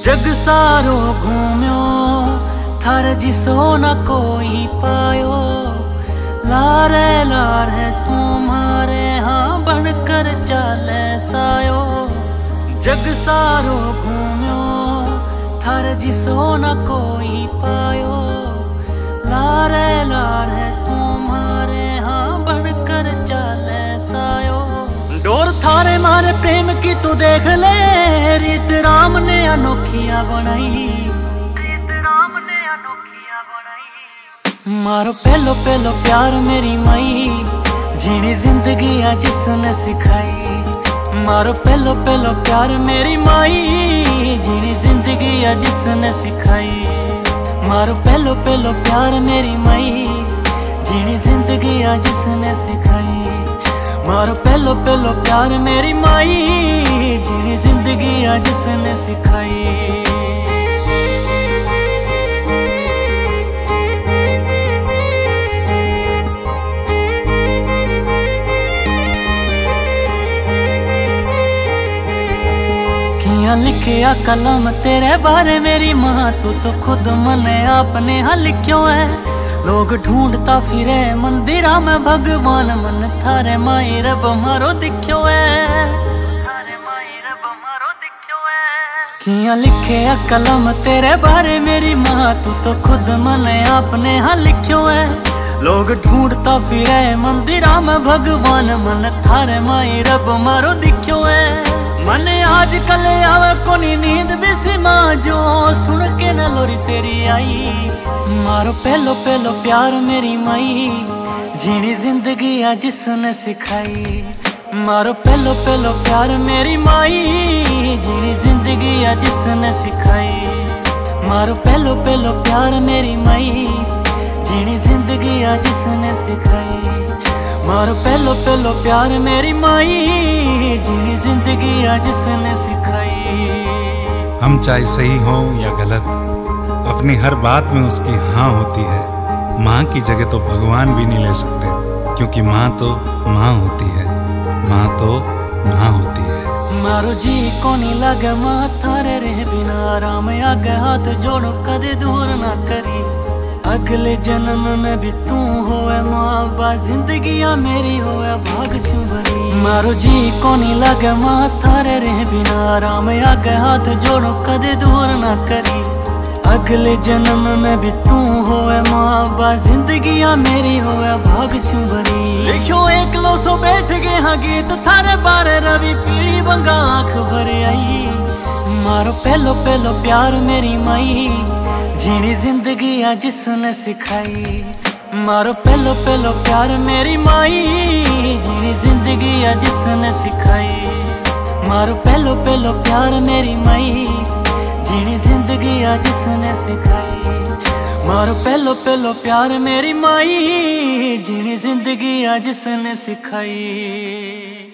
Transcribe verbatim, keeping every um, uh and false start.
जग सारो घूम्यो थारे जिसो न कोई पायो। लारे लारे तुम्हारे हाँ बनकर चाले सायो। जग सारो घूम्यो थारे जिसो न कोई पायो। लारे लारे तुम्हारे हाँ बनकर चाले सायो। डोर थारे मारे प्रेम की तू देख ले, रीत राम ने अनोखिया बनाई। रीत राम ने अनोखिया बनाई। मारो पहलो पहलो प्यार मेरी माई, जीनी जिंदगी आ जिसने सिखाई। मारो पहलो पहलो प्यार मेरी माई, जीनी जिंदगी आ जिसने सिखाई। मारो पहलो पहलो प्यार मेरी माई, जीनी जिंदगी आ जिसने सिखाई। मारो पहलो पहलो प्यार मेरी माई, जीनी जिंदगी आ जिसने सिखाई। लिखिया कलम तेरे बारे मेरी माँ, तू तो खुद मने आपने हाँ लिख्यो है। लोग ढूंढता फिरे मंदिरा में भगवान, मन थारे माई रब मारो दिख्यो है। थारे माई रब मारो दिख्यो है। किया लिखे कलम तेरे बारे मेरी माँ, तू तो खुद मने आपने हाँ लिख्यो है। लोग ढूंढता फिरे मंदिरा में भगवान, मन थारे माई रब मारो दिख्यो है। मने आज कल आवे कोनी नींद बिसी माँ, जो सुन के न लोरी तेरी आई। मारो पहलो पहलो प्यार मेरी माई, जीनी जिंदगी आ जिसने सिखाई। मारो पहलो पहलो प्यार मेरी माई, जीनी जिंदगी आ जिसने सिखाई। मारो पहलो पहलो प्यार मेरी माई, जीनी जिंदगी आ जिसने सिखाई। मारो पहलो पहलो प्यार मेरी माई, जीनी जिंदगी आ जिसने सिखाई। हम चाहे सही हों या गलत, अपनी हर बात में उसकी हाँ होती है। माँ की जगह तो भगवान भी नहीं ले सकते, क्योंकि माँ तो माँ होती है। माँ तो माँ होती है। मारो जी कोनी लगे माँ थारे रह बिना, राम आगे हाथ जोड़ो कदे दूर ना करी। अगले जन्म में भी तू होवे माँ, बा जिंदगियां मेरी होवे भाग से भरी। मारो जी कोनी लगे माँ थारे रह बिना, राम आगे हाथ जोड़ो कदे दूर ना करी। अगले जन्म में भी तू होवे माँ, बा जिंदगियां मेरी होवे भाग से भरी। लिखो एक लो सो बैठ गए हाँ गीत थारे बारे, रवि पीड़ी बंगा आँख भर आई। मारो पहलो पहलो प्यार मेरी माई, जीनी जिंदगी आ जिसने सिखाई। मारो पहलो पहलो प्यार मेरी माई, जीनी जिंदगी आ जिसने सिखाई। मारो पहलो पहलो प्यार मेरी माई, जीनी जिंदगी आ जिसने सिखाई। मारो पहलो पहलो प्यार मेरी माई, जीनी जिंदगी आ जिसने सिखाई।